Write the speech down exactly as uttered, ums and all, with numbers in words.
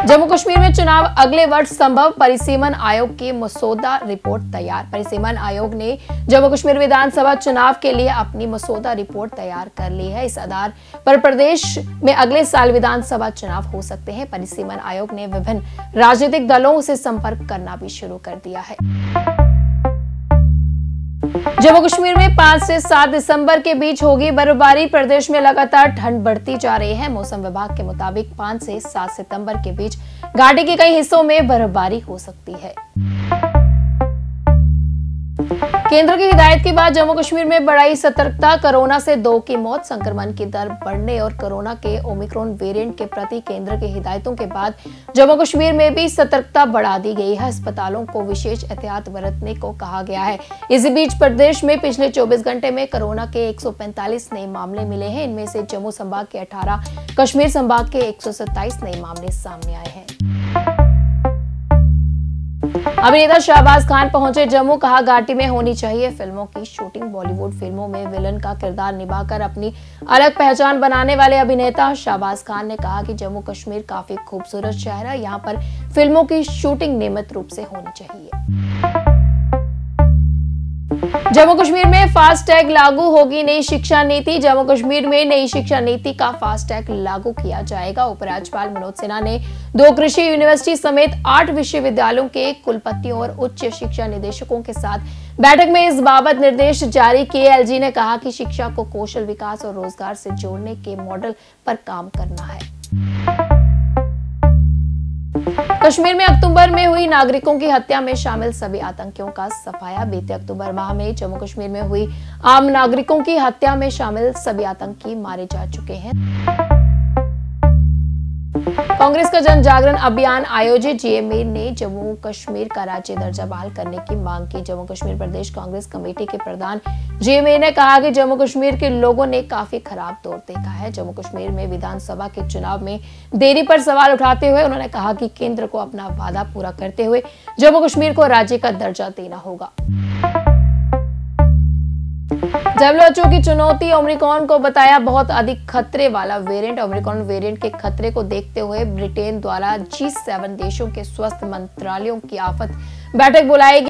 जम्मू कश्मीर में चुनाव अगले वर्ष संभव, परिसीमन आयोग की मसौदा रिपोर्ट तैयार। परिसीमन आयोग ने जम्मू कश्मीर विधानसभा चुनाव के लिए अपनी मसौदा रिपोर्ट तैयार कर ली है। इस आधार पर प्रदेश में अगले साल विधानसभा चुनाव हो सकते हैं। परिसीमन आयोग ने विभिन्न राजनीतिक दलों से संपर्क करना भी शुरू कर दिया है। जम्मू कश्मीर में पाँच से सात दिसंबर के बीच होगी बर्फबारी। प्रदेश में लगातार ठंड बढ़ती जा रही है। मौसम विभाग के मुताबिक पाँच से सात सितंबर के बीच घाटी के कई हिस्सों में बर्फबारी हो सकती है। केंद्र की हिदायत के बाद जम्मू कश्मीर में बढ़ाई सतर्कता। कोरोना से दो की मौत, संक्रमण की दर बढ़ने और कोरोना के ओमिक्रॉन वेरिएंट के प्रति केंद्र की हिदायतों के बाद जम्मू कश्मीर में भी सतर्कता बढ़ा दी गई है। अस्पतालों को विशेष एहतियात बरतने को कहा गया है। इसी बीच प्रदेश में पिछले चौबीस घंटे में कोरोना के एक सौ पैंतालीस नए मामले मिले हैं। इनमें से जम्मू संभाग के अठारह, कश्मीर संभाग के एक सौ सत्ताईस नए मामले सामने आए हैं। अभिनेता शाहबाज खान पहुंचे जम्मू, कहा घाटी में होनी चाहिए फिल्मों की शूटिंग। बॉलीवुड फिल्मों में विलन का किरदार निभाकर अपनी अलग पहचान बनाने वाले अभिनेता शाहबाज खान ने कहा कि जम्मू कश्मीर काफी खूबसूरत शहर है, यहाँ पर फिल्मों की शूटिंग नियमित रूप से होनी चाहिए। जम्मू कश्मीर में फास्टैग लागू होगी नई शिक्षा नीति। जम्मू कश्मीर में नई शिक्षा नीति का फास्टैग लागू किया जाएगा। उपराज्यपाल मनोज सिन्हा ने दो कृषि यूनिवर्सिटी समेत आठ विश्वविद्यालयों के कुलपतियों और उच्च शिक्षा निदेशकों के साथ बैठक में इस बाबत निर्देश जारी किए। एलजी ने कहा कि शिक्षा को कौशल विकास और रोजगार से जोड़ने के मॉडल पर काम करना है। कश्मीर में अक्टूबर में हुई नागरिकों की हत्या में शामिल सभी आतंकियों का सफाया। बीते अक्टूबर माह में जम्मू कश्मीर में हुई आम नागरिकों की हत्या में शामिल सभी आतंकी मारे जा चुके हैं। कांग्रेस का जन जागरण अभियान आयोजित जीएमए ने जम्मू कश्मीर का राज्य दर्जा बहाल करने की मांग की। जम्मू कश्मीर प्रदेश कांग्रेस कमेटी के प्रधान जीएमए ने कहा कि जम्मू कश्मीर के लोगों ने काफी खराब दौर देखा है। जम्मू कश्मीर में विधानसभा के चुनाव में देरी पर सवाल उठाते हुए उन्होंने कहा कि केंद्र को अपना वादा पूरा करते हुए जम्मू कश्मीर को राज्य का दर्जा देना होगा। डब्ल्यूएचओ की चुनौती, ओमिक्रॉन को बताया बहुत अधिक खतरे वाला वेरिएंट। ओमिक्रॉन वेरिएंट के खतरे को देखते हुए ब्रिटेन द्वारा जी सेवन देशों के स्वास्थ्य मंत्रालयों की आफत बैठक बुलाई गई।